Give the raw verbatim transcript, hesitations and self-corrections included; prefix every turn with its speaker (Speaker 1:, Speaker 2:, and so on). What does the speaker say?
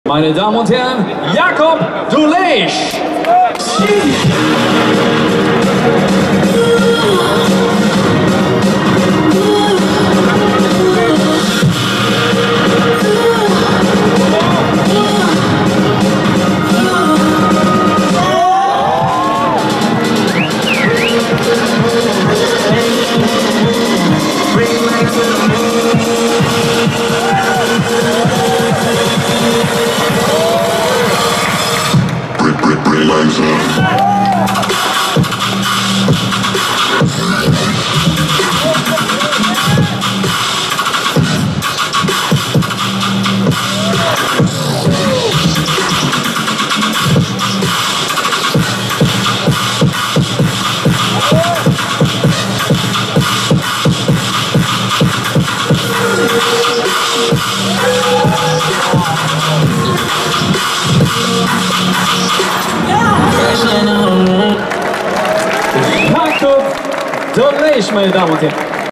Speaker 1: Meine Damen und Herren, Jakub Dolejs! Jakub Dolejs, meine Damen und Herren.